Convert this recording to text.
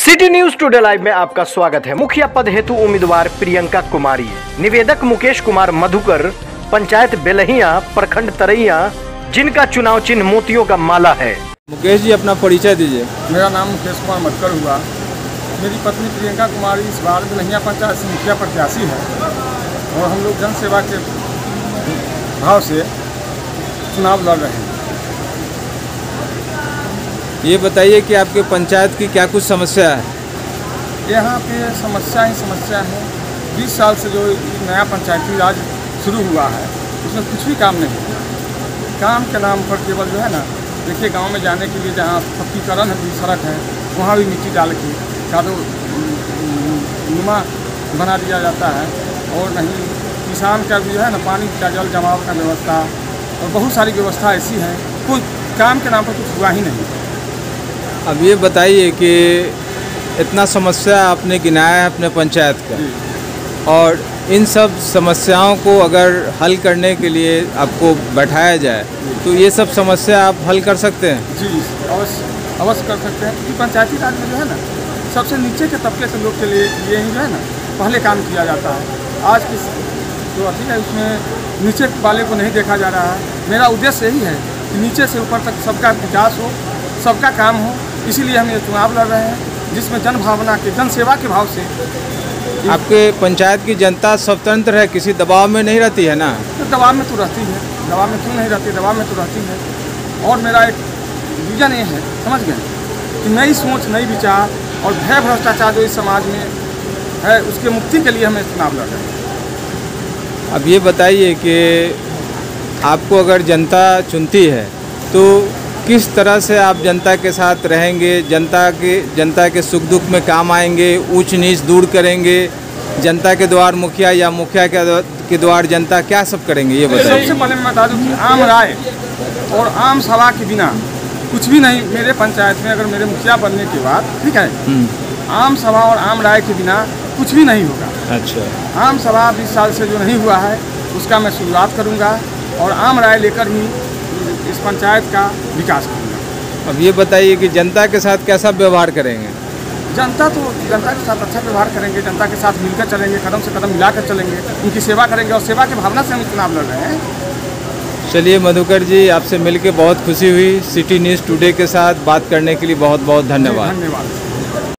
City news today live में आपका स्वागत है। मुखिया पद हेतु उम्मीदवार प्रियंका कुमारी, निवेदक मुकेश कुमार मधुकर, पंचायत बेलहिया, प्रखंड तरैया, जिनका चुनाव चिन्ह मोतियों का माला है। मुकेश जी, अपना परिचय दीजिए। मेरा नाम मुकेश कुमार मधुकर हुआ। मेरी पत्नी प्रियंका कुमारी इस बार बेलहिया पंचायत से मुखिया प्रत्याशी है और हम लोग जन सेवा के भाव से चुनाव लड़ रहे हैं। ये बताइए कि आपके पंचायत की क्या कुछ समस्या है? यहाँ पे समस्या ही समस्या है। 20 साल से जो नया पंचायती राज शुरू हुआ है उसमें कुछ भी काम नहीं है। काम के नाम पर केवल जो है ना, देखिए गांव में जाने के लिए जहाँ पक्कीकरण है, सड़क है, वहाँ भी मिट्टी डाल के कादो नुमा बना दिया जाता है और नहीं किसान का भी जो है ना, पानी का जल जमाव का व्यवस्था और बहुत सारी व्यवस्था ऐसी है, कोई काम के नाम पर कुछ हुआ ही नहीं। अब ये बताइए कि इतना समस्या आपने गिनाया है अपने पंचायत का, और इन सब समस्याओं को अगर हल करने के लिए आपको बैठाया जाए तो ये सब समस्या आप हल कर सकते हैं? जी अवश्य कर सकते हैं। क्योंकि पंचायती राज में जो है ना, सबसे नीचे के तबके के लोग के लिए ये ही जो है ना पहले काम किया जाता है। आज की जो अभी है उसमें नीचे वाले को नहीं देखा जा रहा है। मेरा उद्देश्य यही है कि नीचे से ऊपर तक सबका विकास हो, सबका काम हो। इसीलिए हम ये चुनाव लड़ रहे हैं जिसमें जन भावना के, जन सेवा के भाव से। आपके पंचायत की जनता स्वतंत्र है, किसी दबाव में नहीं रहती है ना? तो दबाव में तो रहती है, दबाव में क्यों नहीं रहती, दबाव में तो रहती है। और मेरा एक विजन ये है, समझ गए, कि नई सोच, नई विचार और भय भ्रष्टाचार जो इस समाज में है उसके मुक्ति के लिए हमें चुनाव लड़ रहे हैं। अब ये बताइए कि आपको अगर जनता चुनती है तो किस तरह से आप जनता के साथ रहेंगे, जनता के सुख दुख में काम आएंगे, ऊंच नीच दूर करेंगे, जनता के द्वार मुखिया या मुखिया के द्वार जनता, क्या सब करेंगे ये बताइए। सबसे पहले मैं बता दूं कि आम राय और आम सभा के बिना कुछ भी नहीं। मेरे पंचायत में अगर मेरे मुखिया बनने के बाद, ठीक है, आम सभा और आम राय के बिना कुछ भी नहीं होगा। अच्छा। आम सभा 20 साल से जो नहीं हुआ है उसका मैं शुरुआत करूँगा और आम राय लेकर ही इस पंचायत का विकास करूँगा। अब ये बताइए कि जनता के साथ कैसा व्यवहार करेंगे? जनता के साथ अच्छा व्यवहार करेंगे, जनता के साथ मिलकर चलेंगे, कदम से कदम मिलाकर चलेंगे, उनकी सेवा करेंगे और सेवा की भावना से हम चुनाव लड़ रहे हैं। चलिए मधुकर जी, आपसे मिलकर बहुत खुशी हुई। सिटी न्यूज़ टुडे के साथ बात करने के लिए बहुत बहुत धन्यवाद। धन्यवाद।